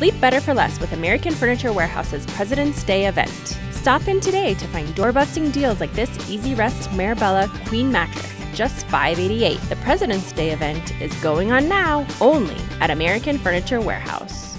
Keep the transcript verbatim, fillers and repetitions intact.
Sleep better for less with American Furniture Warehouse's President's Day event. Stop in today to find door-busting deals like this Easy Rest Marabella Queen mattress, just five eighty-eight. The President's Day event is going on now, only at American Furniture Warehouse.